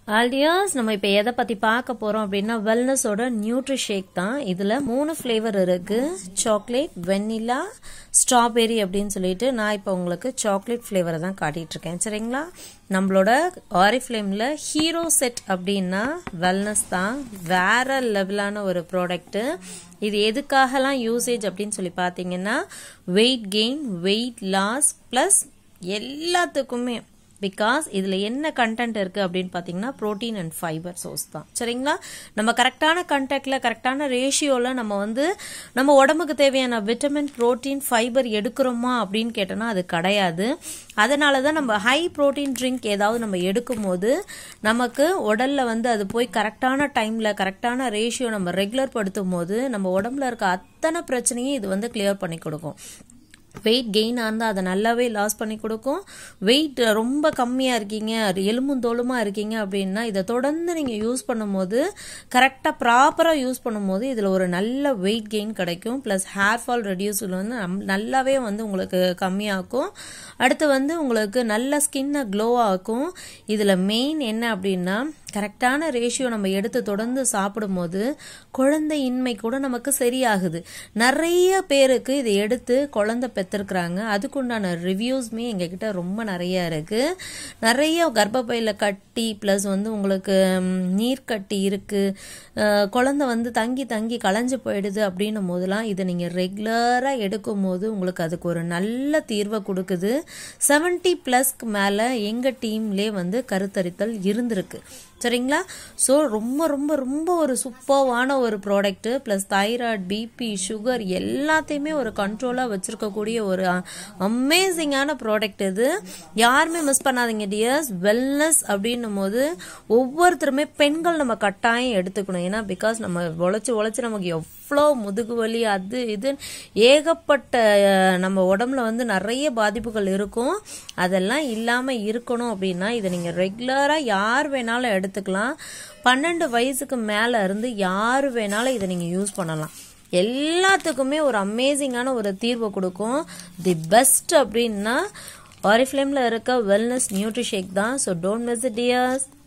ஆல்டியாஸ் நம்ம இப்போ எதை பற்றி பார்க்க போகிறோம் அப்படின்னா வெல்னஸோட நியூட்ரி ஷேக் தான். இதில் 3 ஃப்ளேவர் இருக்குது, சாக்லேட், வெண்ணிலா, ஸ்ட்ராபெரி அப்படின்னு சொல்லிட்டு. நான் இப்போ உங்களுக்கு சாக்லேட் ஃப்ளேவரை தான் காட்டிகிட்ருக்கேன். சரிங்களா? நம்மளோட ஆரிஃப்ளேமில் ஹீரோ செட் அப்படின்னா வெல்னஸ் தான். வேற லெவலான ஒரு ப்ராடக்ட்டு. இது எதுக்காகலாம் யூசேஜ் அப்படின்னு சொல்லி பார்த்தீங்கன்னா weight gain, weight loss plus எல்லாத்துக்குமே. பிகாஸ் இதில் என்ன கண்டென்ட் இருக்குது அப்படின்னு பார்த்தீங்கன்னா ப்ரோட்டீன் அண்ட் ஃபைபர் சோர்ஸ் தான். சரிங்களா? நம்ம கரெக்டான கண்டெக்டில் கரெக்டான ரேஷியோவில் நம்ம உடம்புக்கு தேவையான விட்டமின், ப்ரோட்டீன், ஃபைபர் எடுக்கிறோமா அப்படின்னு கேட்டோம்னா அது கிடையாது. அதனால தான் நம்ம ஹை ப்ரோட்டீன் ட்ரிங்க் ஏதாவது நம்ம எடுக்கும் போது நமக்கு உடலில் அது போய் கரெக்டான டைமில் கரெக்டான ரேஷியோ நம்ம ரெகுலர் படுத்தும் போது நம்ம உடம்புல இருக்க அத்தனை பிரச்சனையும் இது கிளியர் பண்ணி கொடுக்கும். வெயிட் கெயின் இருந்தால் அதை நல்லாவே லாஸ் பண்ணி கொடுக்கும். வெயிட் ரொம்ப கம்மியாக இருக்கீங்க, எலும்பும் தோலுமாக இருக்கீங்க அப்படின்னா இதை தொடர்ந்து நீங்கள் யூஸ் பண்ணும்போது கரெக்டாக ப்ராப்பராக யூஸ் பண்ணும்போது இதில் ஒரு நல்ல வெயிட் கெயின் கிடைக்கும். ப்ளஸ் ஹேர் ஃபால் ரெடியூஸில் நல்லாவே உங்களுக்கு கம்மியாகும். அடுத்து உங்களுக்கு நல்ல ஸ்கின்னை க்ளோ ஆகும். இதில் மெயின் என்ன அப்படின்னா கரெக்டான ரேஷியோ நம்ம எடுத்து தொடர்ந்து சாப்பிடும்போது குழந்தையின்மை கூட நமக்கு சரியாகுது. நிறைய பேருக்கு இதை எடுத்து குழந்தை பெற்றிருக்கிறாங்க. அதுக்குண்டான ரிவ்யூஸ்மே எங்ககிட்ட ரொம்ப நிறைய இருக்கு. நிறைய கர்ப்பப்பையில கட்டி ப்ளஸ் உங்களுக்கு நீர் கட்டி இருக்கு, குழந்தை தங்கி தங்கி களைஞ்சு போயிடுது அப்படின்னும் போதெல்லாம் இதை நீங்கள் ரெகுலராக எடுக்கும் போது உங்களுக்கு அதுக்கு ஒரு நல்ல தீர்வை கொடுக்குது. 70+ மேலே எங்கள் டீம்லேயே கருத்தரித்தல் இருந்திருக்கு. சரிங்களா? ஸோ ரொம்ப ரொம்ப ரொம்ப ஒரு சூப்பர்வான ஒரு product. Plus thyroid, BP, sugar எல்லாத்தையுமே ஒரு கண்ட்ரோலாக வச்சுருக்கக்கூடிய ஒரு அமேசிங்கான ப்ராடக்ட் இது. யாருமே மிஸ் பண்ணாதீங்க டியர்ஸ். வெல்னஸ் அப்படின்னும் போது ஒவ்வொருத்தருமே பெண்கள் நம்ம கட்டாயம் எடுத்துக்கணும். ஏன்னா பிகாஸ் நம்ம உழைச்சி நமக்கு எவ்வளோ முதுகு வலி அது இது ஏகப்பட்ட நம்ம உடம்புல நிறைய பாதிப்புகள் இருக்கும். அதெல்லாம் இல்லாமல் இருக்கணும் அப்படின்னா இதை நீங்கள் ரெகுலராக யார் வேணாலும் எடுத்துக்கலாம். 12 வயசுக்கு மேலே இருந்து யார் வேணாலும் இதை நீங்கள் யூஸ் பண்ணலாம். எல்லாத்துக்குமே ஒரு அமேசிங்கான ஒரு தீர்வு கொடுக்கும். தி பெஸ்ட் அப்படின்னா ஆரிஃப்ளேமில் இருக்க வெல்னஸ் நியூட்ரி ஷேக் தான். So don't miss it tears.